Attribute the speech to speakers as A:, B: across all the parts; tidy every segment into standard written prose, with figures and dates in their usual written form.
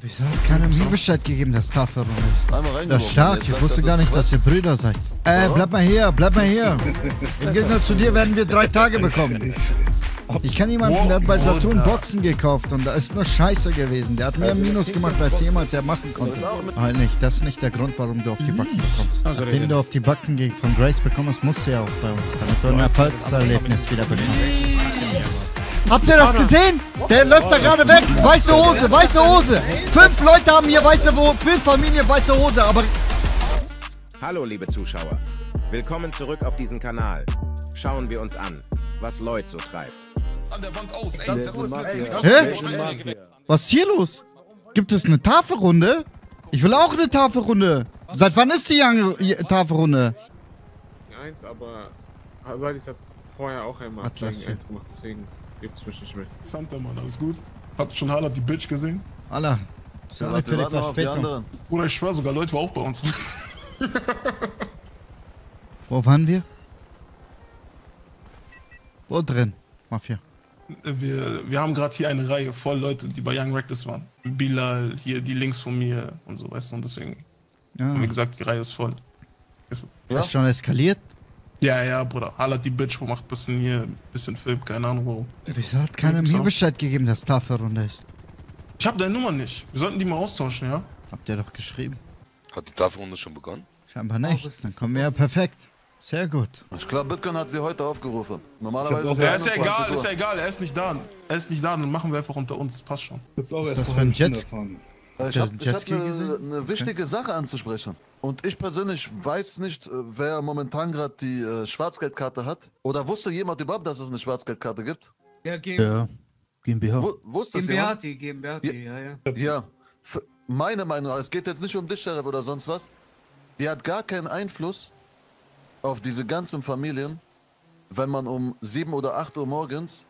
A: Wieso hat keiner mir Bescheid gegeben, dass Tafelrunde ist?
B: Einmal reingeworfen.
A: Das ist stark, ich wusste gar nicht, dass ihr Brüder seid. Bleib mal hier, bleib mal hier. Im Gegensatz zu dir werden wir 3 Tage bekommen. Ich kenne jemanden, der hat bei Saturn Boxen gekauft und da ist nur Scheiße gewesen. Der hat mehr Minus gemacht, als jemals er machen konnte. Nein, nicht, das ist nicht der Grund, warum du auf die Backen bekommst. Nachdem du auf die Backen von Grace bekommst, musst du ja auch bei uns, damit du ein Erfolgserlebnis wieder bekommst. Habt ihr das gesehen? Der läuft da gerade weg. Weiße Hose, weiße Hose. 5 Leute haben hier 5 Familien weiße Hose, aber...
C: Hallo liebe Zuschauer. Willkommen zurück auf diesen Kanal. Schauen wir uns an, was Lloyd so treibt.
D: An der Wand aus,
A: Hä? Was ist hier los? Gibt es eine Tafelrunde? Ich will auch eine Tafelrunde. Seit wann ist die Tafelrunde?
D: Eins, aber seit ich das vorher auch einmal gegen 1 gemacht, deswegen gibt es mich nicht mehr.
E: Santa, Mann, alles gut? Habt schon Haaland die Bitch gesehen?
A: Allah, sorry für die Verspätung.
E: Bruder, ich schwör, sogar Leute war auch bei uns.
A: Wo waren wir? Wo drin? Mafia.
E: Wir haben gerade hier eine Reihe voll Leute, die bei Young Reckless waren. Bilal, hier die links von mir und so, weißt du, und deswegen haben wir gesagt, die Reihe ist voll.
A: Ist schon eskaliert?
E: Ja, Bruder. Haaland die Bitch, wo macht bisschen hier, bisschen Film, keine Ahnung warum.
A: Wieso hat keiner mir Bescheid gegeben, dass Tafelrunde ist?
E: Ich hab deine Nummer nicht. Wir sollten die mal austauschen, ja?
A: Habt ihr doch geschrieben.
F: Hat die Tafelrunde schon begonnen?
A: Scheinbar nicht. Dann kommen wir ja perfekt. Sehr gut.
B: Ich glaube, Bitcoin hat sie heute aufgerufen. Normalerweise
E: ist ja egal, er ist nicht da. Dann machen wir einfach unter uns, das passt schon.
A: Was ist das für ein Jetski?
B: Ich hab eine wichtige Sache anzusprechen. Und ich persönlich weiß nicht, wer momentan gerade die Schwarzgeldkarte hat. Oder wusste jemand überhaupt, dass es eine Schwarzgeldkarte gibt?
G: Ja, GmbH.
B: Wusste es
G: GmbH,
B: jemand?
G: ja.
B: Ja, meine Meinung, es geht jetzt nicht um dich, Sheriff, oder sonst was. Die hat gar keinen Einfluss auf diese ganzen Familien, wenn man um 7 oder 8 Uhr morgens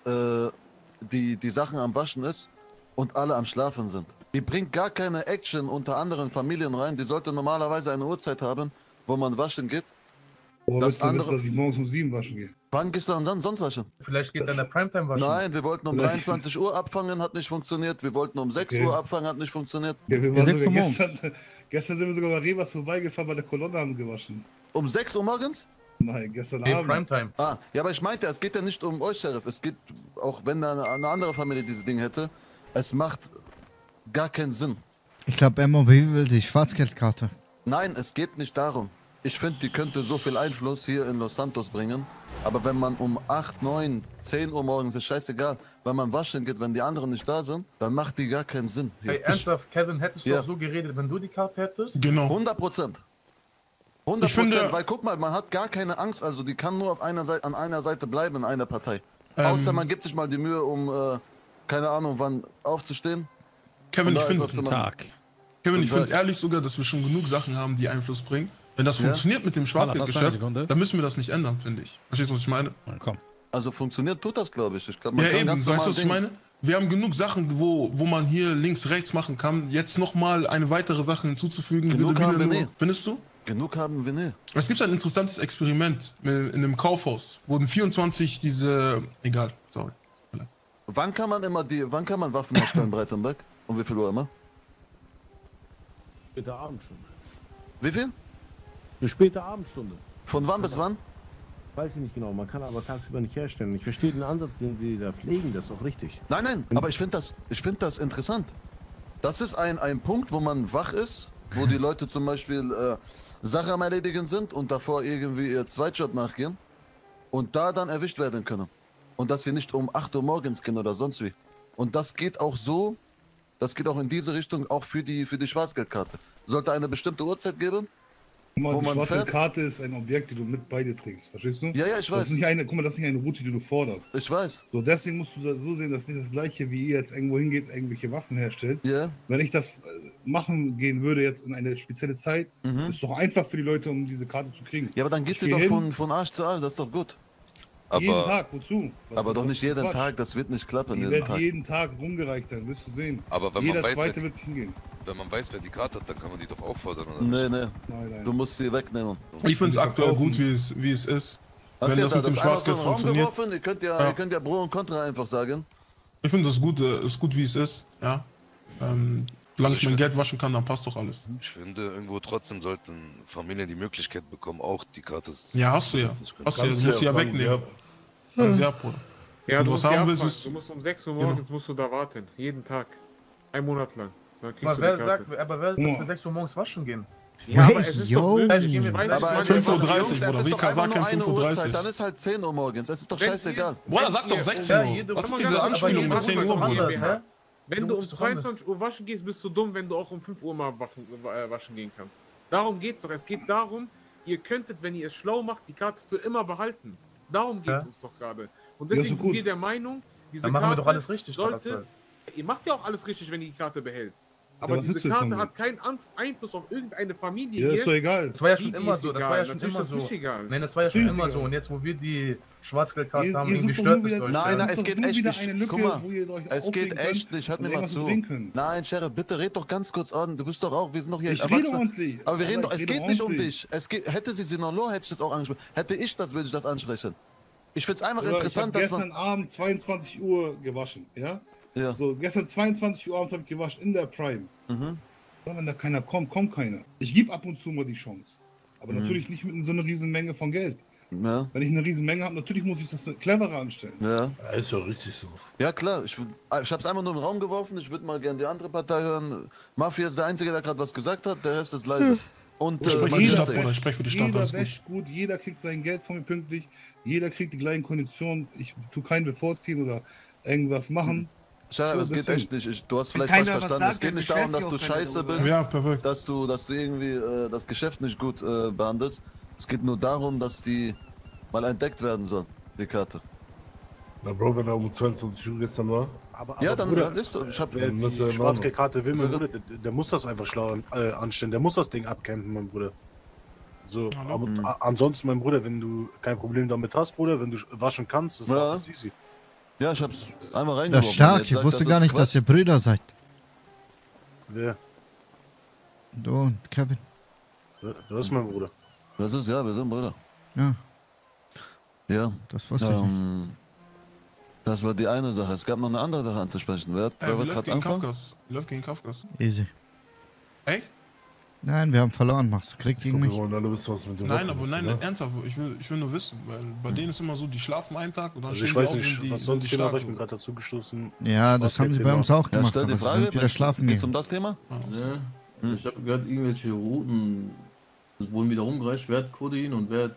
B: die Sachen am Waschen ist und alle am Schlafen sind. Die bringt gar keine Action unter anderen Familien rein. Die sollte normalerweise eine Uhrzeit haben, wo man waschen geht.
H: Woher willst du wissen, dass ich morgens um 7 waschen gehe?
B: Wann gehst du dann sonst waschen?
G: Vielleicht geht dann der Primetime waschen.
B: Nein, wir wollten um 23 Uhr abfangen, hat nicht funktioniert. Wir wollten um 6 Uhr abfangen, hat nicht funktioniert.
H: Ja, wir waren sogar gestern sind wir sogar bei Rebas vorbeigefahren, bei der Kolonne haben gewaschen.
B: Um 6 Uhr morgens?
H: Nein, gestern Abend.
G: Primetime.
B: Ah, ja, aber ich meinte, es geht ja nicht um euch, Sheriff. Es geht, auch wenn da eine andere Familie diese Dinge hätte, es macht gar keinen Sinn.
A: Ich glaube, MOB will die Schwarzgeldkarte.
B: Nein, es geht nicht darum. Ich finde, die könnte so viel Einfluss hier in Los Santos bringen. Aber wenn man um 8, 9, 10 Uhr morgens, ist scheißegal, wenn man waschen geht, wenn die anderen nicht da sind, dann macht die gar keinen Sinn.
G: Hey, ernsthaft, Kevin, hättest du auch so geredet, wenn du die Karte hättest?
E: Genau.
B: 100%. 100%, weil guck mal, man hat gar keine Angst, also die kann nur auf einer Seite, an einer Seite bleiben in einer Partei. Außer man gibt sich mal die Mühe, um, keine Ahnung, wann aufzustehen.
E: Kevin, ich finde ehrlich sogar, dass wir schon genug Sachen haben, die Einfluss bringen. Wenn das funktioniert mit dem Schwarzgeldgeschäft, dann müssen wir das nicht ändern, finde ich. Verstehst du, was ich meine?
F: Na, komm.
B: Also funktioniert tut das, glaube ich.
E: Ja, eben, weißt du, was ich meine? Wir haben genug Sachen, wo man hier links, rechts machen kann. Jetzt nochmal eine weitere Sache hinzuzufügen.
B: Genug haben wir nicht.
E: Findest du?
B: Genug haben wir nicht.
E: Es gibt ein interessantes Experiment in einem Kaufhaus. Wurden 24 diese... Egal, sorry.
B: Wann kann man Waffen herstellen, Breitenberg? Um wie viel Uhr immer?
I: Späte Abendstunde.
B: Wie viel?
I: Eine späte Abendstunde.
B: Von wann bis wann?
I: Weiß ich nicht genau, man kann aber tagsüber nicht herstellen. Ich verstehe den Ansatz, den Sie da pflegen, das ist auch richtig.
B: Nein, aber ich finde das interessant. Das ist ein Punkt, wo man wach ist, wo die Leute zum Beispiel Sachen am Erledigen sind und davor irgendwie ihr Zweitjob nachgehen und da dann erwischt werden können. Und dass sie nicht um 8 Uhr morgens gehen oder sonst wie. Und das geht auch so, das geht auch in diese Richtung, auch für die Schwarzgeldkarte. Sollte eine bestimmte Uhrzeit geben?
H: Guck mal, die Schwarzgeldkarte ist ein Objekt, die du mit bei dir trägst, verstehst du?
B: Ja, ich weiß.
H: Das ist nicht guck mal, das ist nicht eine Route, die du forderst.
B: Ich weiß.
H: So, deswegen musst du das so sehen, dass nicht das Gleiche, wie ihr jetzt irgendwo hingeht, irgendwelche Waffen herstellt.
B: Ja.
H: Wenn ich das machen gehen würde jetzt in eine spezielle Zeit, ist doch einfach für die Leute, um diese Karte zu kriegen.
B: Ja, aber dann geht sie doch von Arsch zu Arsch, das ist doch gut.
H: Jeden Tag, wozu?
B: Aber doch nicht jeden Tag, das wird nicht klappen.
H: Die wird jeden Tag rumgereicht, dann wirst du sehen.
F: Aber wenn
H: jeder
F: man weiß,
H: Zweite wird sich hingehen.
F: Wenn man weiß, wer die Karte hat, dann kann man die doch auffordern, oder?
B: Nee.
H: Nein.
B: Du musst sie wegnehmen.
E: Ich finde es aktuell gut, wie es ist. Wenn das mit dem Schwarzgeld funktioniert.
B: Ihr könnt ja Pro und Contra einfach sagen.
E: Ich finde das gut, ist gut, wie es ist. Ja. Solange ich mein Geld waschen kann, dann passt doch alles.
F: Ich finde, irgendwo trotzdem sollten Familien die Möglichkeit bekommen, auch die Karte.
E: Ja, hast du ja. Hast du ja, du musst sie ja wegnehmen. Ja, Bruder.
D: Ja,
E: wenn
D: du
E: was
D: musst
E: haben willst,
D: du musst um 6 Uhr morgens musst du da warten. Jeden Tag. 1 Monat lang. Dann kriegst
G: Aber
D: du
G: wer
D: die Karte.
G: sagt, aber wer sagt, dass wir 6 Uhr morgens waschen gehen?
D: Ja, aber es ist
A: Yo.
D: doch möglich.
B: Aber
E: 5:30 Uhr,
B: Jungs,
E: Bruder.
B: es
E: Wie
B: ist doch
E: kann
B: einfach nur
E: sagen,
B: eine
E: 5:30 Uhr?
B: Uhrzeit, dann ist halt 10 Uhr morgens. Es ist doch
D: Wenn
B: scheißegal.
E: Bruder, sag doch 16 Uhr. Was ist diese Anspielung mit 10 Uhr, Bruder?
D: Wenn du um 22 Uhr waschen gehst, bist du dumm, wenn du auch um 5 Uhr mal waschen gehen kannst. Darum geht's doch. Es geht darum, ihr könntet, wenn ihr es schlau macht, die Karte für immer behalten. Darum geht's uns doch gerade. Und deswegen sind wir der Meinung, diese
G: Dann machen
D: Karte
G: wir doch alles richtig.
D: sollte... Ihr macht ja auch alles richtig, wenn ihr die Karte behält. Aber diese Karte hat keinen Einfluss auf irgendeine Familie.
H: Ja, ist doch egal.
G: Das war ja schon immer so. Das war ja schon immer so.
D: Egal.
G: Nein, das war ja schon immer so. Und jetzt, wo wir die Schwarzgeldkarte haben, irgendwie stört es euch.
B: Nein, es geht echt nicht.
H: Lücke,
B: Guck mal,
H: wo ihr euch
B: es geht
H: aufregen
B: echt
H: könnt
B: nicht. Hört
H: und
B: mir mal
H: irgendwas
B: zu.
H: drehen könnt.
B: Nein, Sheriff, bitte red doch ganz kurz an. Du bist doch auch, wir sind doch hier
H: Ich rede ordentlich.
B: Aber wir reden doch, es
H: rede
B: geht nicht um
H: ordentlich.
B: dich. Hätte sie Sinaloa, hätte ich das auch angesprochen. Hätte ich das, würde ich das ansprechen. Ich find's einfach
H: Oder
B: interessant,
H: ich
B: dass
H: habe
B: man...
H: gestern Abend 22 Uhr gewaschen, ja?
B: Ja.
H: So, gestern 22 Uhr abends habe ich gewaschen in der Prime.
B: Mhm.
H: Ja, wenn da keiner kommt, kommt keiner. Ich gebe ab und zu mal die Chance. Aber natürlich nicht mit so einer riesen Menge von Geld.
B: Ja.
H: Wenn ich eine riesen Menge habe, natürlich muss ich das cleverer anstellen.
B: Ja.
I: Ist ja richtig so.
B: Ja klar, ich hab's einfach nur in den Raum geworfen, ich würde mal gerne die andere Partei hören. Mafia ist der Einzige, der gerade was gesagt hat, der Rest ist leise. Und
E: Ich spreche für die Stadt, Bruder, ich spreche für die Stadt,
H: jeder
E: alles gut.
H: wäscht gut, jeder kriegt sein Geld von mir pünktlich, jeder kriegt die gleichen Konditionen. Ich tue keinen bevorziehen oder irgendwas machen.
B: Schau, es geht echt nicht. Du hast vielleicht falsch verstanden. Es geht nicht darum, dass du scheiße bist,
E: ja, perfekt.
B: dass du irgendwie das Geschäft nicht gut behandelst. Es geht nur darum, dass die mal entdeckt werden soll, die Karte.
I: Na Bro, wenn er um 22 Uhr gestern war.
B: Aber ja, dann Bruder, ist so.
I: Wer die Schwarzgeldkarte will, mein Bruder, der muss das einfach schlau anstellen. Der muss das Ding abcampen, mein Bruder. So, aber ansonsten, mein Bruder, wenn du kein Problem damit hast, Bruder, wenn du waschen kannst, das war alles easy.
B: Ja, ich hab's einmal reingeworfen.
A: Das ist stark, ich wusste gar nicht, dass ihr Brüder seid.
I: Wer?
A: Du und Kevin.
I: Das ist mein Bruder.
B: Das ist, ja, wir sind Brüder.
A: Ja.
B: Ja.
A: Das wusste ich nicht.
B: Das war die eine Sache. Es gab noch eine andere Sache anzusprechen. Wer wird gerade anfangen?
E: Läuft gegen Kafkas.
A: Easy.
E: Echt?
A: Nein, wir haben verloren. Machst du Krieg gegen mich?
E: Wir wollen alle wissen, was mit dem ernsthaft. Ich will nur wissen, weil bei denen ist immer so, die schlafen einen Tag und dann
I: stehen die auf, was sonst steht, aber ich bin gerade dazu gestoßen.
A: Ja, das haben sie bei uns auch gemacht,
B: stell die
A: aber
B: Frage,
A: sie sind wieder schlafen
B: geht's
A: gehen.
B: um das Thema?
J: Ja. Ich habe gehört, irgendwelche Routen wurden wieder rumgereicht. Wer hat Codein und wer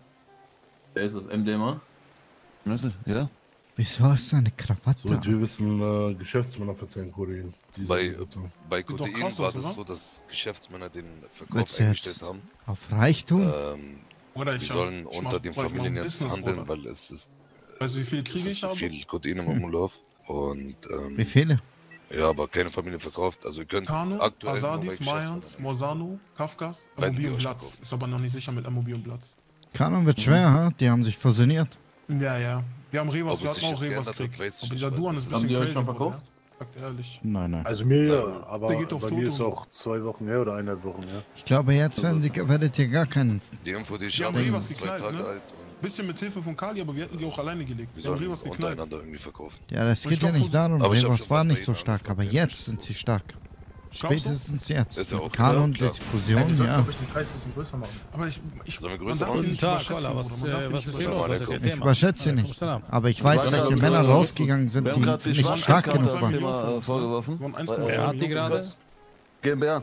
J: ist das? MDMA?
B: Ja.
A: Wieso hast du eine Krawatte?
I: Soweit wir wissen, Geschäftsmänner verteilen Codein.
F: Bei Codein war das so, dass Geschäftsmänner den Verkauf
A: Willst du
F: eingestellt
A: jetzt
F: haben.
A: Auf Reichtum?
F: Die sollen unter den Familien jetzt handeln, weil es ist.
E: Also wie viel kriege ich?
F: So viel Codein im Umlauf. Und,
A: wie viele?
F: Ja, aber keine Familie verkauft. Also ihr könnt
E: Kano,
F: aktuell
E: Asadis, Mayans, Morsano, Kafkas, MOB und Platz. Ist aber noch nicht sicher mit MOB und Platz.
A: Kano wird schwer, ha? Die haben sich fusioniert.
E: Ja. Wir haben Revas, wir hatten auch Revas gekriegt. Aber dieser Duan ist ein bisschen crazy,
J: schon verkauft?
E: Sagt ehrlich.
A: Nein.
I: Also mir ja, aber
E: Der geht auf
I: bei mir ist auch 2 Wochen her oder 1,5 Wochen her.
A: Ich glaube, jetzt werdet ihr gar keinen...
F: Die Info, die ich
E: wir haben
F: habe,
E: Revas
F: ist 2
E: geknallt,
F: Tage
E: ne?
F: alt.
E: Bisschen mit Hilfe von Kali, aber wir hätten die auch alleine gelegt.
F: Wir
E: haben
F: sollen
E: Revas geknallt.
F: untereinander irgendwie verkaufen.
A: Ja, das geht ja nicht darum.
F: Aber ich hab
A: Revas
F: schon
A: war
F: was
A: nicht
F: bei
A: so
F: ihnen
A: stark, aber jetzt sind sie stark. Spätestens jetzt.
F: Ist ja auch
A: Kano und die
F: klar.
A: Fusion, ja.
G: Ich den Kreis ein bisschen größer machen.
E: Aber
F: Sollen wir
E: man
F: größer
E: darf die
F: machen?
E: nicht überschätzen, Bruder.
K: Was ist hier los? Was ist Ihr
A: Ich
K: Thema?
A: überschätze sie nicht. Aber ich weiß, welche Männer rausgegangen sind, die nicht stark genug waren.
B: Thema vorgeworfen.
K: Wer hat die gerade?
B: GmbH.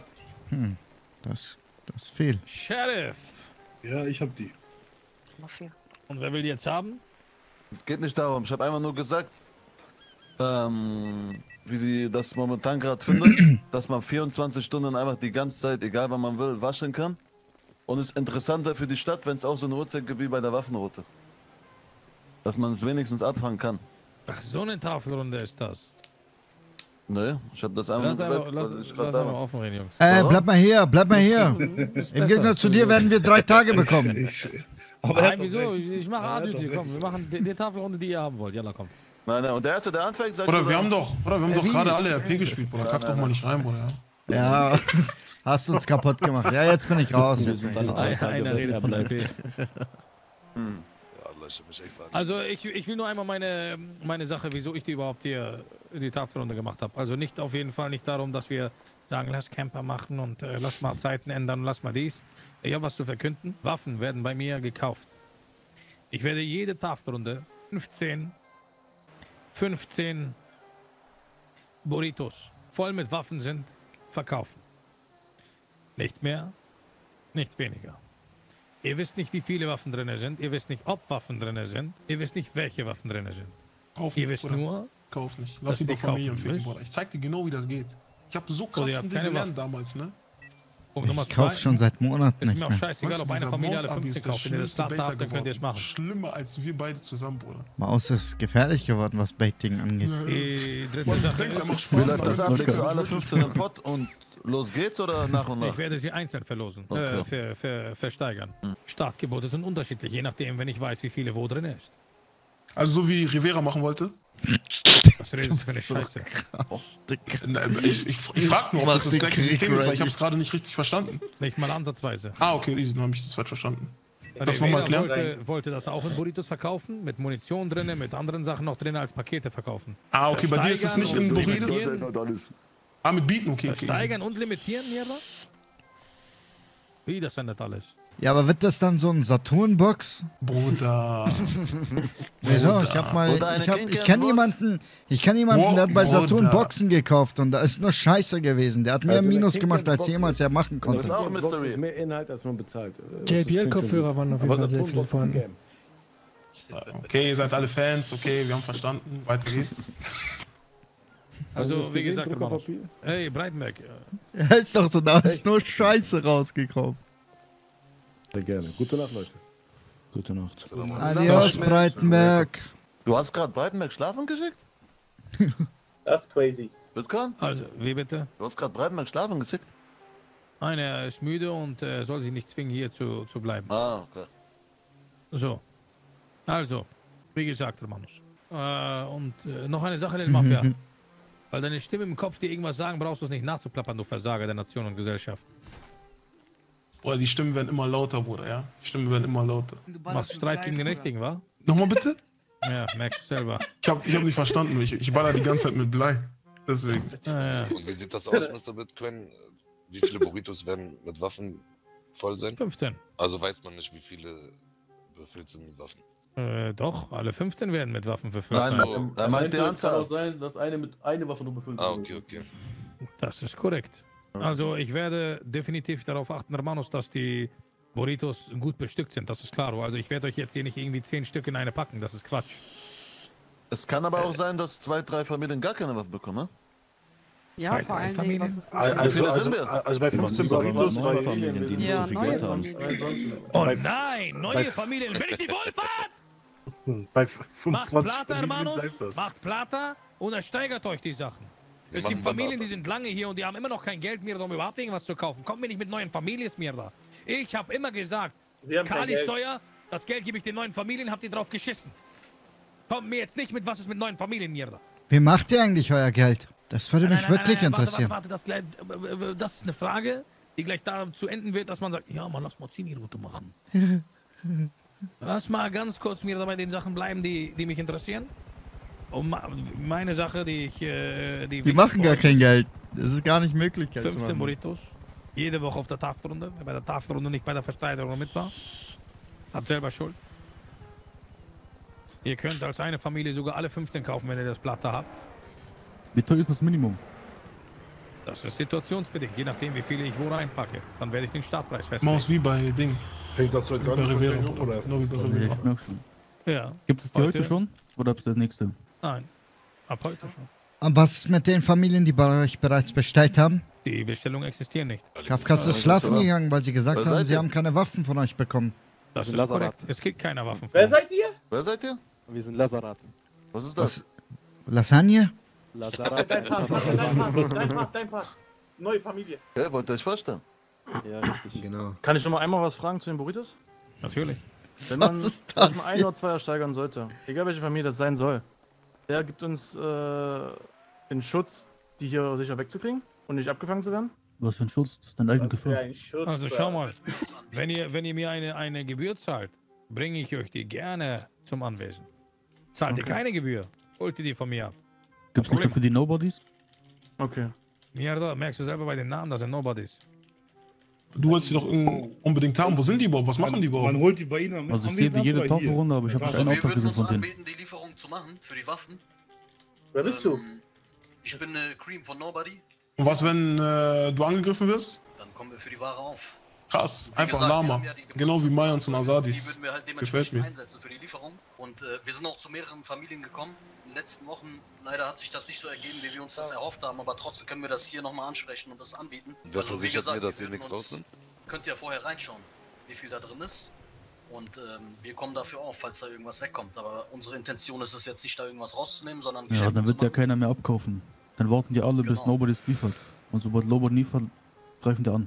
A: Das ist viel.
K: Sheriff.
H: Ja, ich hab die.
K: Und wer will die jetzt haben?
B: Es geht nicht darum. Ich habe einfach nur gesagt, wie sie das momentan gerade findet, dass man 24 Stunden einfach die ganze Zeit, egal wann man will, waschen kann. Und es ist interessanter für die Stadt, wenn es auch so eine Uhrzeit gibt wie bei der Waffenroute. Dass man es wenigstens abfangen kann.
K: Ach, so eine Tafelrunde ist das.
B: Ne, ich habe das einfach gesagt,
K: Lass mal offen reden, Jungs.
A: Bleib mal hier. Im Gegensatz zu dir werden wir 3 Tage bekommen.
K: Nein, wieso? Ich mache Adüti, komm, wir machen die Tafelrunde, die ihr haben wollt. Jalla, komm.
B: Nein, und der Erste, der anfängt, sagt
E: Oder wir haben doch gerade alle RP gespielt, Bruder. Kack doch mal nicht rein, Bruder.
A: Ja, hast uns kaputt gemacht. Ja, jetzt bin ich raus.
K: Einer redet von RP.
F: extra.
K: Also ich will nur einmal meine Sache, wieso ich die überhaupt hier in die Tafelrunde gemacht habe. Also nicht auf jeden Fall nicht darum, dass wir sagen, lass Camper machen und lass mal Zeiten ändern, lass mal dies. Ich habe was zu verkünden. Waffen werden bei mir gekauft. Ich werde jede Taftrunde 15 Burritos voll mit Waffen sind, verkaufen. Nicht mehr, nicht weniger. Ihr wisst nicht, wie viele Waffen drin sind. Ihr wisst nicht, ob Waffen drin sind. Ihr wisst nicht, welche Waffen drin sind.
E: Kauf
K: Ihr
E: nicht,
K: wisst nur,
E: kauf nicht. Lass die Familien ficken, Bruder. Ich zeig dir genau, wie das geht. Ich hab so krass von dir gelernt damals, ne?
A: Ich kauf schon seit Monaten
K: ist
A: nicht
K: mir auch
A: mehr.
K: scheißegal, ob eine Familie alle 15 kauft. Wenn ihr das Starter habt, dann könnt ihr es machen.
E: Schlimmer als wir beide zusammen, Bruder.
A: Maus ist gefährlich geworden, was Baiting angeht.
K: Die dritte Sache ist,
B: Wie läuft das ab? Legst du alle 15 in den Pott und los geht's oder nach und nach?
K: Ich werde sie einzeln verlosen,
B: Okay.
K: versteigern. Startgebote sind unterschiedlich, je nachdem, wenn ich weiß, wie viele wo drin ist.
E: Also so wie Rivera machen wollte?
K: Was redest du für eine Scheiße?
E: Ich frag nur, ob das das gleiche System ist, weil ich hab's gerade nicht richtig verstanden.
K: Nicht mal ansatzweise.
E: Ah, okay, easy, dann hab ich das falsch verstanden. Das nochmal erklären?
K: Wollte das auch in Burritos verkaufen, mit Munition drin, mit anderen Sachen noch drin als Pakete verkaufen.
E: Ah, okay, bei dir ist es nicht in Burritos? Ah, mit Bieten, okay.
K: Steigern und limitieren, Mierda? Wie, das ändert alles.
A: Ja, aber wird das dann so ein Saturn-Box?
E: Bruder.
A: Wieso? Ich kann jemanden, der hat bei Saturn Boxen gekauft und da ist nur Scheiße gewesen. Der hat mehr Minus gemacht, als jemals er machen konnte.
B: Das ist auch Mystery.
L: Ist mehr Inhalt, als man bezahlt.
M: JBL-Kopfhörer waren auf jeden Fall sehr viele vorhanden.
E: Okay, ihr seid alle Fans, okay, wir haben verstanden. Weiter geht's.
K: Also, wie gesagt, hey, Breitenberg.
A: Ja, ist doch so, da ist nur Scheiße rausgekommen.
L: Sehr gerne. Gute Nacht, Leute. Gute Nacht.
A: Adios, Breitenberg.
B: Du hast gerade Breitenberg schlafen geschickt?
N: Das ist crazy.
B: Bitcoin?
K: Also, wie bitte?
B: Du hast gerade Breitenberg schlafen geschickt?
K: Nein, er ist müde und soll sich nicht zwingen, hier zu bleiben.
B: Ah, okay.
K: So. Also, wie gesagt, Romanus. Noch eine Sache, den Mafia. Weil deine Stimme im Kopf dir irgendwas sagen, brauchst du es nicht nachzuplappern, du Versager der Nation und Gesellschaft.
E: Boah, die Stimmen werden immer lauter, Bruder, ja? Die Stimmen werden immer lauter.
K: Du machst Streit gegen den Richtigen, wa?
E: Nochmal bitte?
K: Ja, merkst du selber.
E: Ich hab nicht verstanden, ich baller die ganze Zeit mit Blei. Deswegen.
F: Und wie sieht das aus, Mr. Bitcoin? Wie viele Burritos werden mit Waffen voll sein?
K: 15.
F: Also weiß man nicht, wie viele befüllt sind mit Waffen.
K: Doch, alle 15 werden mit Waffen befüllt
B: sein.
F: So.
B: Er meint die Anzahl.
J: Kann auch sein, dass eine mit einer Waffe nur befüllt
F: Ah, okay.
K: Das ist korrekt. Also ich werde definitiv darauf achten, Romanus, dass die Burritos gut bestückt sind, das ist klar. Also ich werde euch jetzt hier nicht irgendwie 10 Stück in eine packen, das ist Quatsch.
B: Es kann aber auch sein, dass 2, 3 Familien gar keine Waffe bekommen, ne?
O: Ja, vor allem Familien. Was ist
I: also bei 15 Burritos,
L: neue Familien, die nicht so viel Geld haben.
K: Oh nein, neue Familien, will ich die Wohlfahrt?
I: Bei
K: Macht
I: 25
K: Plata, Hermanos, macht Plata und ersteigert euch die Sachen. Es gibt Familien, die sind lange hier und die haben immer noch kein Geld mehr, um überhaupt irgendwas zu kaufen. Kommt mir nicht mit neuen Familien mehr da. Ich habe immer gesagt, Kali-Steuer, das Geld gebe ich den neuen Familien, habt ihr drauf geschissen. Kommt mir jetzt nicht mit, was ist mit neuen Familien mir da.
A: Wie macht ihr eigentlich euer Geld? Das würde mich wirklich interessieren.
K: Warte, das ist eine Frage, die gleich dazu enden wird, dass man sagt, ja, man lass mal Zini-Route machen. Lass mal ganz kurz mir dabei den Sachen bleiben, die mich interessieren. Um meine Sache, die
A: machen gar kein Geld. Das ist gar nicht möglich.
K: 15 Burritos. Jede Woche auf der Tafelrunde. Wer bei der Tafelrunde nicht bei der Versteigerung mit war, hat selber Schuld. Ihr könnt als eine Familie sogar alle 15 kaufen, wenn ihr das Platte habt.
L: Wie teuer ist das Minimum?
K: Das ist situationsbedingt, je nachdem wie viele ich wo reinpacke. Dann werde ich den Startpreis festlegen.
E: Maus wie bei Ding.
H: Fängt das heute an oder erst?
K: Ja.
L: Gibt es die heute schon? Oder ist das nächste?
K: Nein, ab heute schon.
A: Und was ist mit den Familien, die bei euch bereits bestellt haben?
K: Die Bestellungen existieren nicht.
A: Kafkas ist schlafen gegangen, weil sie gesagt haben, sie haben keine Waffen von euch bekommen.
K: Das ist korrekt. Es gibt keine Waffen.
N: Wer seid ihr?
B: Wer seid ihr?
L: Wir sind Lazaraten.
B: Was ist das?
A: Lasagne?
N: Dein Part. Neue Familie.
B: Ja, wollt ihr euch vorstellen?
L: Ja, richtig.
G: Genau. Kann ich noch mal einmal was fragen zu den Burritos?
K: Natürlich.
G: Wenn man ein oder zwei ersteigern sollte, egal welche Familie das sein soll, der gibt uns den Schutz, die hier sicher wegzukriegen und nicht abgefangen zu werden?
L: Was für ein Schutz? Das ist dein eigenes Gefühl.
K: Also schau mal, wenn ihr mir eine Gebühr zahlt, bringe ich euch die gerne zum Anwesen. Zahlt ihr keine Gebühr, holt ihr die von mir ab.
L: Gibt es nicht dafür die Nobodies?
G: Okay.
K: Mierda, merkst du selber bei den Namen, das sind Nobodies.
E: Du wolltest sie doch unbedingt haben. Wo sind die überhaupt? Was machen die überhaupt?
H: Man holt die bei ihnen.
L: Also ich sehe jede Taufelrunde, aber ich habe keinen Auftrag gesehen von denen.
P: Wir würden uns anbieten, die Lieferung zu machen für die Waffen.
N: Wer bist du?
P: Ich bin Cream von Nobody.
E: Und was, wenn du angegriffen wirst?
P: Dann kommen wir für die Ware auf.
E: Krass, einfach Lama. Genau wie Mayans und Asadis.
P: Die würden wir halt
E: Gefällt
P: dementsprechend
E: mir.
P: einsetzen für die Lieferung. Und wir sind auch zu mehreren Familien gekommen. In den letzten Wochen, leider hat sich das nicht so ergeben, wie wir uns das erhofft haben, aber trotzdem können wir das hier nochmal ansprechen und das anbieten.
F: Wer versichert mir, dass ihr nichts rausnimmt?
P: Könnt ihr vorher reinschauen, wie viel da drin ist. Und wir kommen dafür auf, falls da irgendwas wegkommt. Aber unsere Intention ist es jetzt nicht, da irgendwas rauszunehmen, sondern
L: Ja, dann wird ja keiner mehr abkaufen. Dann warten die alle, bis Nobody es liefert. Und sobald Nobody liefert, greifen die an.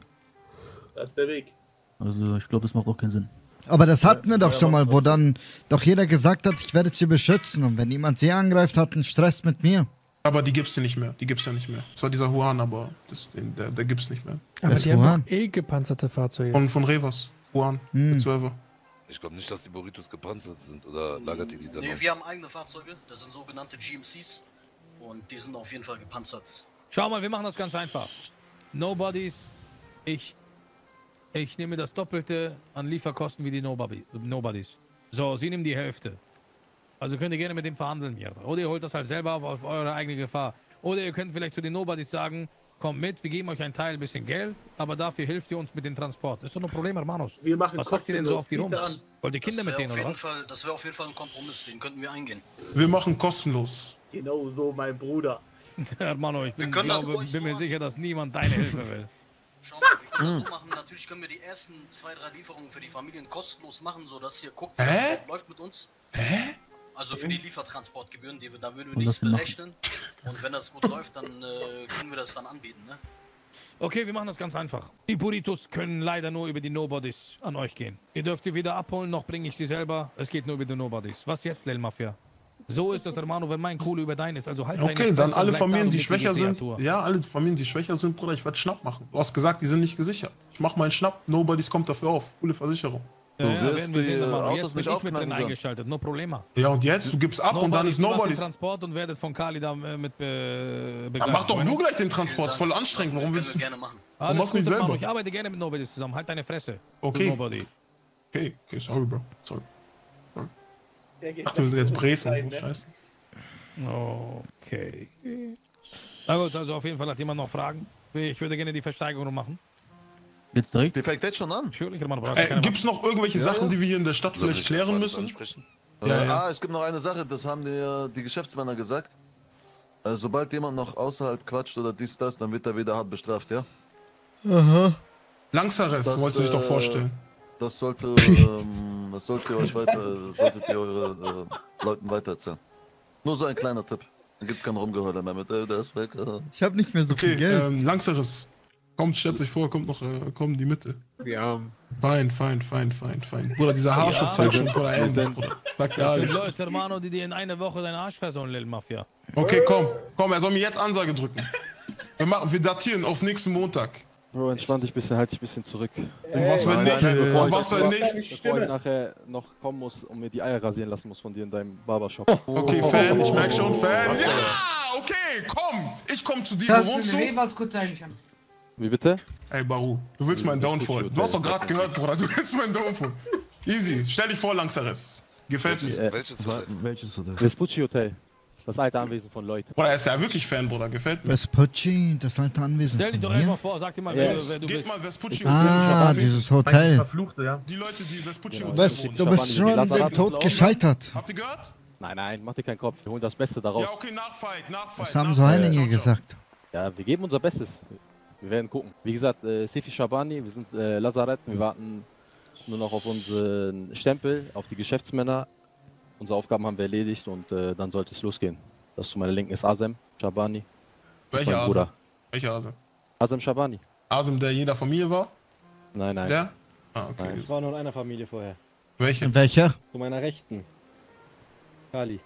N: Das ist der Weg.
L: Also ich glaube, das macht auch keinen Sinn.
A: Aber das hatten wir doch schon mal, wo dann doch jeder gesagt hat, ich werde sie beschützen. Und wenn jemand sie angreift, hat einen Stress mit mir.
E: Aber die gibt's ja nicht mehr. Die gibt's ja nicht mehr. Das war dieser Juan, aber der gibt's nicht mehr.
M: Aber die haben doch eh gepanzerte Fahrzeuge.
E: Von Revas. Juan, der 12er.
F: Ich glaube nicht, dass die Burritos gepanzert sind oder lagert ihr die dann
P: Nee,
F: noch?
P: wir haben eigene Fahrzeuge, das sind sogenannte GMCs. Und die sind auf jeden Fall gepanzert.
K: Schau mal, wir machen das ganz einfach. Nobodies, ich nehme das Doppelte an Lieferkosten wie die Nobodies. So, sie nehmen die Hälfte. Also könnt ihr gerne mit dem verhandeln, Mierda. Oder ihr holt das halt selber auf eure eigene Gefahr. Oder ihr könnt vielleicht zu den Nobodies sagen, kommt mit, wir geben euch einen Teil, ein bisschen Geld, aber dafür hilft ihr uns mit dem Transport. Das ist doch ein Problem, Hermanos.
N: Wir machen
K: Was sagt ihr denn so auf die rum?
N: An.
K: Wollt ihr Kinder mit denen, oder was?
P: Das wäre auf jeden Fall ein Kompromiss, den könnten wir eingehen.
E: Wir machen kostenlos.
N: Genau so, mein Bruder.
K: Hermano, ich bin mir sicher, dass niemand deine Hilfe will.
P: Schau mal, wir können das so machen. Natürlich können wir die ersten 2, 3 Lieferungen für die Familien kostenlos machen, sodass ihr guckt, wie das läuft mit uns. Also für die Liefertransportgebühren, da würden wir nichts berechnen. Und wenn das gut läuft, dann können wir das dann anbieten, ne?
K: Okay, wir machen das ganz einfach. Die Burritos können leider nur über die Nobodies an euch gehen. Ihr dürft sie weder abholen, noch bringe ich sie selber. Es geht nur über die Nobodies. Was jetzt, Lil Mafia? So ist das, Hermano, wenn mein Kohle über dein ist. Also halt
E: Okay, dann alle Familien, die schwächer sind. Ja, alle Familien, die schwächer sind, Bruder, ich werde Schnapp machen. Du hast gesagt, die sind nicht gesichert. Ich mach meinen Schnapp, Nobodies kommt dafür auf. Coole Versicherung.
K: Ja, du wirst die Autos nicht aufknacken eingeschaltet, no Problema.
E: Ja, und jetzt? Du gibst ab und dann ist Nobodies.
K: Transport und werdet von Kali da mit begleitet.
E: Mach doch du gleich den Transport, voll anstrengend. Warum willst du? Warum machst du nicht selber?
K: Ich arbeite gerne mit Nobodies zusammen, halt deine Fresse.
E: Okay.
K: Nobody.
E: Okay, sorry, Bro. Sorry. Ach, wir sind jetzt Bresel. Scheiße.
K: Okay. Na gut, also auf jeden Fall hat jemand noch Fragen. Ich würde gerne die Versteigerung machen.
L: Jetzt direkt?
B: Die fängt jetzt schon an.
E: Gibt's noch irgendwelche Sachen, die wir hier in der Stadt vielleicht klären müssen?
B: Es gibt noch eine Sache, das haben die Geschäftsmänner gesagt. Sobald jemand noch außerhalb quatscht oder dies, das, dann wird er wieder hart bestraft, ja?
A: Aha.
E: Langsarrest, wolltest du dich doch vorstellen.
B: Das solltet ihr eure Leuten weitererzählen. Nur so ein kleiner Tipp. Dann gibt's kein Rumgeheule mehr mit, der ist weg.
A: Ich habe nicht mehr so viel Geld.
E: Langsarrest. Kommt, stellt euch vor, kommt in die Mitte.
D: Ja.
E: Fein. Bruder, dieser Haarschutz zeigt schon, Bruder, Bruder. Sag
K: Das sind
E: ehrlich.
K: Leute, Hermano, die dir in einer Woche deinen Arsch versauen, Lil Mafia.
E: Okay, komm, er soll mir jetzt Ansage drücken. Wir datieren auf nächsten Montag.
Q: Bro, entspann dich ein bisschen, halt dich ein bisschen zurück.
E: Und was, wenn nicht?
Q: Bevor ich nachher noch kommen muss und mir die Eier rasieren lassen muss von dir in deinem Barbershop.
E: Okay, Fan, ich merk schon, Fan. Ja, okay, komm. Ich komm zu dir, wo wohnst du?
Q: Wie bitte?
E: Ey, Baru, du willst meinen Downfall. Du hast doch gerade gehört, Bruder, du willst meinen Downfall. Easy, stell dich vor, Langsarrest. Gefällt dir?
Q: Welches Hotel? Vespucci Hotel. Das alte Anwesen von Leuten.
E: Bruder, er ist ja wirklich Fan, Bruder, gefällt mir.
A: Vespucci, das alte Anwesen.
K: Stell dich doch einfach vor, sag dir mal, wer du bist.
E: Mal Vespucci
A: dieses Hotel.
Q: Verfluchte, ja.
E: Die Leute, die Vespucci
A: Du bist schon an dem Tod gescheitert.
E: Habt ihr gehört?
Q: Nein, mach dir keinen Kopf. Wir holen das Beste daraus.
E: Ja, okay, Nachfight.
A: Das haben so einige gesagt.
Q: Ja, wir geben unser Bestes. Wir werden gucken. Wie gesagt, Sifi Shabani, wir sind Lazarett. Wir warten nur noch auf unseren Stempel, auf die Geschäftsmänner. Unsere Aufgaben haben wir erledigt und dann sollte es losgehen. Das zu meiner Linken ist Azem Shabani.
E: Welcher Azem?
Q: Bruder.
E: Welcher Azem?
Q: Azem Shabani.
E: Azem, der jeder Familie war?
Q: Nein.
E: Der? Ah, okay.
Q: Nein.
R: Ich war nur in einer Familie vorher.
E: Welche?
A: Welcher?
R: Zu meiner Rechten. Kali.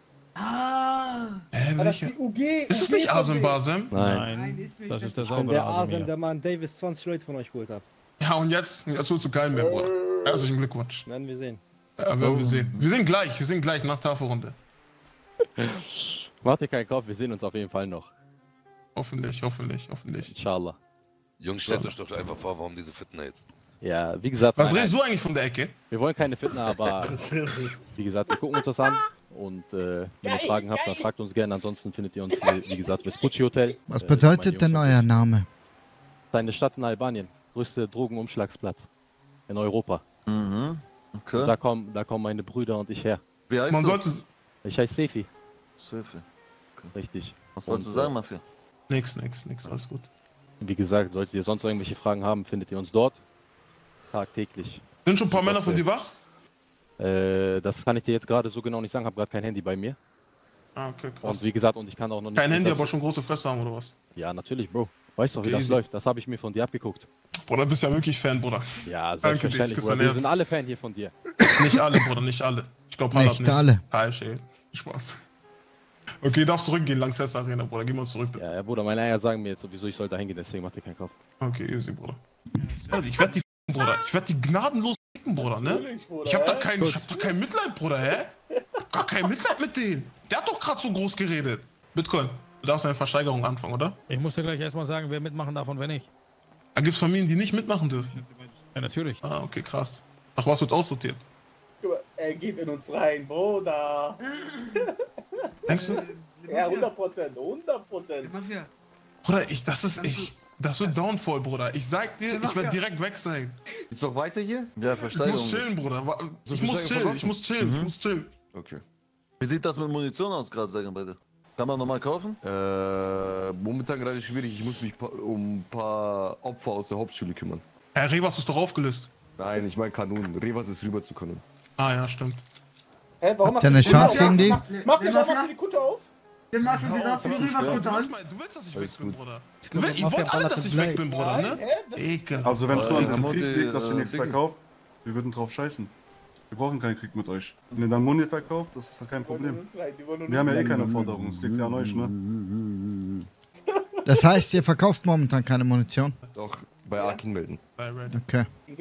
E: Welche? Ist es nicht Azem Basem?
Q: Nein.
R: Ist nicht.
K: Das ist der
R: Ich bin
K: saubere
R: der
K: Azem
R: Asem,
K: hier.
R: der mal an Davis 20 Leute von euch geholt hat.
E: Ja, und jetzt holst du keinen mehr, Bruder. Herzlichen Glückwunsch.
R: Werden wir sehen.
E: Ja, werden wir sehen. Wir sind gleich nach Tafelrunde.
Q: Mach dir keinen Kopf, wir sehen uns auf jeden Fall noch.
E: Hoffentlich.
Q: Inshallah.
F: Jungs, stellt euch doch einfach vor, warum diese Fitna jetzt?
Q: Ja, wie gesagt...
E: Was redest du eigentlich von der Ecke?
Q: Wir wollen keine Fitna, aber wie gesagt, wir gucken uns das an. Und wenn ihr Fragen habt, dann fragt uns gerne. Ansonsten findet ihr uns, wie gesagt, Vespucci Hotel.
A: Was bedeutet denn euer Name?
Q: Eine Stadt in Albanien. Größte Drogenumschlagsplatz in Europa.
B: Mhm. Okay.
Q: Da kommen meine Brüder und ich her.
B: Wie heißt du?
Q: Ich heiße Sefi.
B: Sefi. Okay.
Q: Richtig.
B: Was wolltest du sagen, Mafia?
E: Nix, alles gut.
Q: Wie gesagt, solltet ihr sonst irgendwelche Fragen haben, findet ihr uns dort. Tagtäglich.
E: Sind schon ein paar Männer von dir wach?
Q: Das kann ich dir jetzt gerade so genau nicht sagen, habe gerade kein Handy bei mir.
E: Ah, okay, krass.
Q: Und wie gesagt, ich kann auch noch nicht...
E: Kein Handy, aber schon große Fresse haben, oder was?
Q: Ja, natürlich, Bro. Weißt doch, wie das läuft. Das habe ich mir von dir abgeguckt.
E: Bruder, du bist ja wirklich Fan, Bruder.
Q: Ja, selbstverständlich, Bruder. Wir sind alle Fan hier von dir.
E: Nicht alle, Bruder, nicht alle. Ich glaube, Hannah nicht.
A: alle.
E: Spaß. Okay, darfst zurückgehen, Lanxess Arena, Bruder. Geh mal zurück, bitte.
Q: Ja, Bruder, meine Eier sagen mir jetzt sowieso, ich soll da hingehen, deswegen mach dir keinen Kopf.
E: Okay, easy, Bruder. Ich werd die gnadenlos ficken, Bruder, ne? Ich hab da kein Mitleid, Bruder, hä? Gar kein Mitleid mit denen. Der hat doch gerade so groß geredet. Bitcoin, du darfst eine Versteigerung anfangen, oder?
K: Ich muss dir gleich erstmal sagen, wer mitmachen darf und wer nicht.
E: Da gibt's Familien, die nicht mitmachen dürfen.
K: Ja, natürlich.
E: Ah, okay, krass. Ach, was wird aussortiert?
N: Guck mal, er geht in uns rein, Bruder.
E: Denkst du?
N: Ja, 100%.
E: Bruder, das wird Downfall, Bruder. Ich sag dir, ich werde direkt weg sein.
S: Ist doch weiter hier?
B: Ja, Versteigerung.
E: Ich muss chillen, Bruder. Ich muss chillen.
S: Okay.
B: Wie sieht das mit Munition aus gerade, sagen beide? Kann man nochmal kaufen?
S: Momentan gerade schwierig. Ich muss mich um ein paar Opfer aus der Hauptschule kümmern.
E: Herr Revas ist doch aufgelöst.
S: Nein, ich meine Kanon. Revas ist rüber zu Kanon.
E: Ah ja, stimmt.
N: Warum
A: habt ihr eine Chance gegen die?
N: Mach dir die Kutte auf.
E: Du willst, dass ich weg bin, Bruder. Ihr wollt alle, dass ich weg bin, Bruder, ne? Ekel.
T: Also wenn es nur an Krieg liegt, dass ihr nichts verkauft, wir würden drauf scheißen. Wir brauchen keinen Krieg mit euch. Wenn ihr dann Muni verkauft, das ist kein Problem. Wir haben ja eh keine Forderung, es liegt ja an euch, ne?
A: Das heißt, ihr verkauft momentan keine Munition?
S: Doch, bei Akin melden.
A: Okay.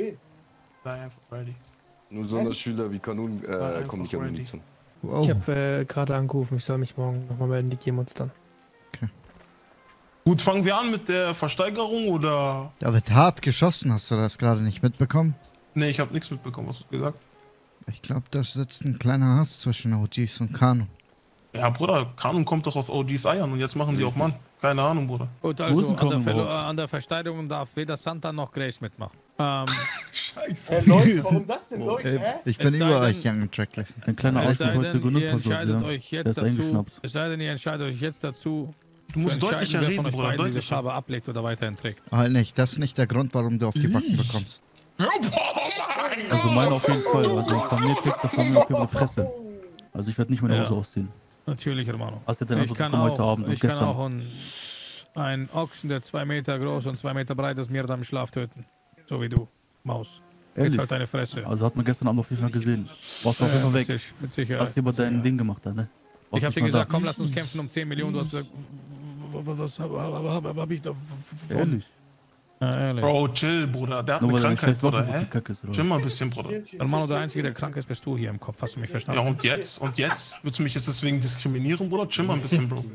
S: Nur Sonderschüler wie Kanon kommen nicht an Munition.
M: Wow. Ich habe gerade angerufen, ich soll mich morgen nochmal melden, die geben uns dann.
A: Okay.
E: Gut, fangen wir an mit der Versteigerung, oder?
A: Da wird hart geschossen, hast du das gerade nicht mitbekommen?
E: Nee, ich habe nichts mitbekommen, was du gesagt?
A: Ich glaube, da sitzt ein kleiner Hass zwischen OGs und Kanon.
E: Ja, Bruder, Kanon kommt doch aus OGs Eiern und jetzt machen die auch Mann. Keine Ahnung, Bruder.
K: Gut, also an der Versteigerung darf weder Santa noch Grace mitmachen.
E: Scheiße.
N: Leute, warum das denn, Leute?
A: Ich bin über euch, Young Tracklist.
L: Ein kleiner Ausdruck heute genug versorgt,
K: Es sei denn, ihr entscheidet euch jetzt dazu,
E: du musst deutlicher reden, Bruder,
K: deutlicher. Diese Farbe ablegt oder weiterhin trägt.
A: Halt nicht, das ist nicht der Grund, warum du auf die Backen bekommst.
L: Also meine auf jeden Fall, also von mir kriegt das von mir auf jeden Fall Fresse. Also ich werde nicht mehr nach Hause ausziehen.
K: Natürlich, Hermano.
L: Hast du denn also heute Abend und
K: gestern? Ich kann auch einen Ochsen, der 2 Meter groß und 2 Meter breit ist, mir dann im Schlaf töten. So wie du, Maus. Jetzt halt deine Fresse.
L: Also hat man gestern Abend auf jeden Fall gesehen. Warst auf jeden Fall weg.
K: Mit Sicherheit.
L: Hast dir aber dein Ding gemacht da, ne?
K: Ich hab dir gesagt, komm, lass uns kämpfen um 10 Millionen. Du hast gesagt, was hab ich da...
L: Ehrlich?
K: Ja, ehrlich.
E: Bro, chill, Bruder. Der hat eine Krankheit, Bruder, hä? Chill mal ein bisschen, Bruder.
K: Hermano, der Einzige, der krank ist, bist du hier im Kopf. Hast du mich verstanden?
E: Ja, und jetzt? Und jetzt? Willst du mich jetzt deswegen diskriminieren, Bruder? Chill mal ein bisschen, Bro.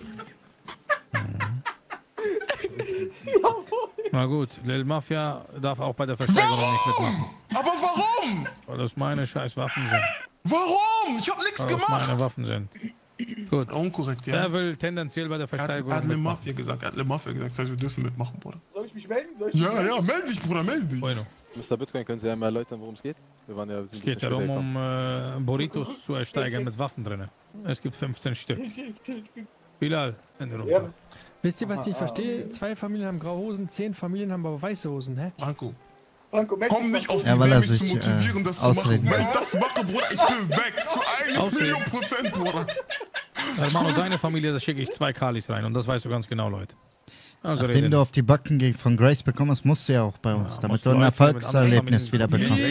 K: Na gut, Lil Mafia darf auch bei der Versteigerung nicht mitmachen.
E: Aber warum?
K: Weil das meine scheiß Waffen sind.
E: Warum? Ich hab nichts gemacht.
K: Weil das meine Waffen sind. Gut.
E: Unkorrekt, ja.
K: Der will tendenziell bei der Versteigerung
E: Er hat Mafia gesagt, das heißt, wir dürfen mitmachen, Bruder.
N: Soll ich mich melden?
E: Ja, melde dich, Bruder, melde dich.
K: Bueno.
Q: Mr. Bitcoin, können Sie einmal erläutern, worum es geht?
K: Es geht darum, um Burritos zu ersteigern mit Waffen drin. Es gibt 15 Stück. Bilal, Ende runter.
M: Ja. Wisst ihr, was ich verstehe? 2 Familien haben graue Hosen, 10 Familien haben aber weiße Hosen, hä?
E: Franco,
N: Franco,
E: komm nicht auf die Idee, mich zu motivieren, das zu machen. Wenn ich das mache, Bruder, ich bin weg. Zu 1.000.000%, Bruder.
K: Hermano, deine Familie, da schicke ich 2 Kalis rein und das weißt du ganz genau, Leute. Also
A: nachdem du auf die Backen von Grace bekommst, musst du ja auch bei uns, damit du ein Erfolgserlebnis wieder bekommst.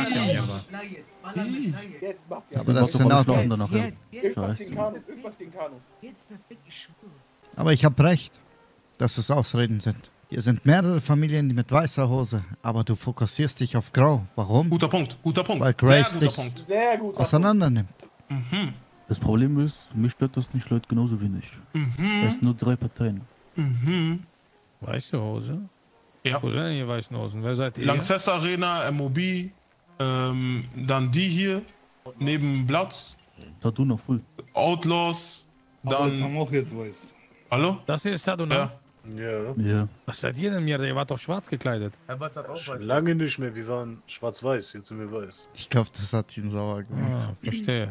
A: Aber das ist in Ordnung.
N: Irgendwas gegen Kano.
A: Aber ich habe recht, dass es Ausreden sind. Hier sind mehrere Familien mit weißer Hose, aber du fokussierst dich auf Grau. Warum?
E: Guter Punkt.
A: Weil Grace dich auseinander nimmt.
L: Das Problem ist, mich stört das nicht, Leute, genauso wenig. Es sind nur 3 Parteien.
E: Mhm.
K: Weiße Hose?
E: Ja.
K: Wo sind denn die weißen Hosen? Wer seid ihr?
E: Lanxess Arena, MOB, dann die hier, neben Platz.
L: Tatuna full.
E: Outlaws,
H: Aber jetzt
E: dann...
H: haben wir auch jetzt weiß.
E: Hallo?
K: Das hier ist Tatuna?
E: Ja.
I: Ja.
K: Was seid ihr denn mir? Ihr wart doch schwarz gekleidet.
I: Lange nicht mehr, wir waren schwarz-weiß, jetzt sind wir weiß.
A: Ich glaube, das hat ihn sauer gemacht.
K: Ah, verstehe.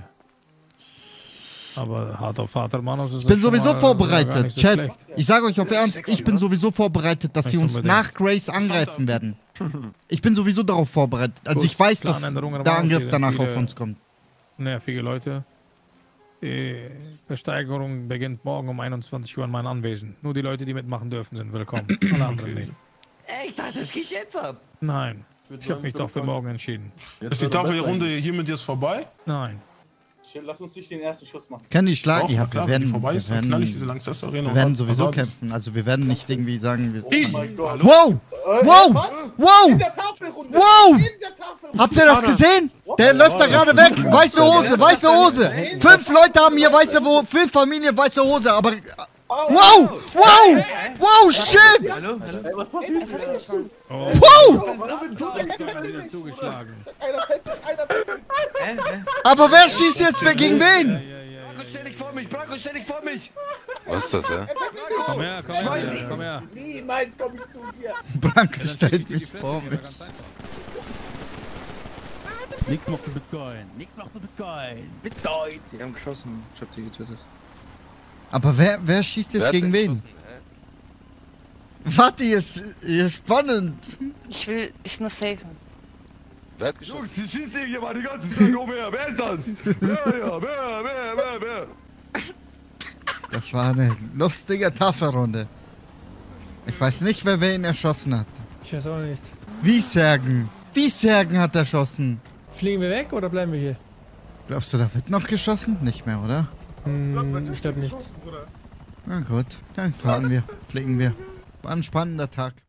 K: Aber hart auf Vatermann ist
A: Ich bin sowieso
K: gar
A: vorbereitet,
K: nicht so
A: Chat.
K: schlecht.
A: Ich sage euch auf Ernst, ich bin sowieso vorbereitet, dass sie uns
K: unbedingt.
A: nach Grace angreifen werden. Ich bin sowieso darauf vorbereitet. Also
K: Gut,
A: ich weiß, dass
K: Planänderungen
A: der
K: waren
A: Angriff
K: viele-
A: danach
K: viele
A: auf uns kommt.
K: Nervige Leute. Die Versteigerung beginnt morgen um 21 Uhr in meinem Anwesen. Nur die Leute, die mitmachen dürfen, sind willkommen. Alle anderen nicht.
S: Ey, ich dachte, das geht jetzt ab.
K: Nein. Ich habe mich doch für morgen entschieden.
E: Ist die Tafelrunde hier mit dir vorbei?
K: Nein.
N: Lass uns nicht den ersten Schuss machen.
A: Kann die schlagen?
E: Doch,
A: Ja,
E: klar,
A: wir werden,
E: wenn die vorbei ist, dann knall ich diese
A: wir
E: Lanxess Arena
A: werden
E: und
A: sowieso
E: Hazard.
A: kämpfen. Also wir werden nicht irgendwie sagen... Wir
E: Oh mein Gott.
A: Wow! Wow! Wow! Wow! Habt ihr das gesehen? Der läuft da gerade weg. Weiße Hose, weiße Hose. 5 Leute haben hier weiße Hose. 5 Familien weiße Hose, aber... Wow! Wow! Wow, shit!
N: Hallo? Was passiert?
A: Wow!
K: Zugeschlagen.
N: Einer fest, einer fest.
A: Aber wer schießt jetzt gegen wen?
S: Branko, stell dich vor mich, Branko, stell dich vor mich.
F: Was ist das, ja?
K: Komm her, komm her, komm her.
N: Niemals komm ich zu dir.
A: Branko stellt mich vor mich.
L: Nix machst du Bitcoin. Nix machst du Bitcoin. Bitcoin.
U: Die haben geschossen. Ich hab die getötet.
A: Aber wer schießt jetzt gegen wen? Warte, hier ist spannend.
O: Ich will dich nur safen.
F: Wer hat geschossen?
S: Jungs, die schießen hier mal die ganze Zeit umher. Wer ist das? Wer?
A: Das war eine lustige Tafelrunde. Ich weiß nicht, wer wen erschossen hat.
M: Ich weiß auch nicht.
A: Wieshergen. Wieshergen hat erschossen.
M: Fliegen wir weg oder bleiben wir hier?
A: Glaubst du, da wird noch geschossen? Nicht mehr, oder?
M: Ich glaube nicht.
A: Na gut, dann fahren wir, fliegen wir. War ein spannender Tag.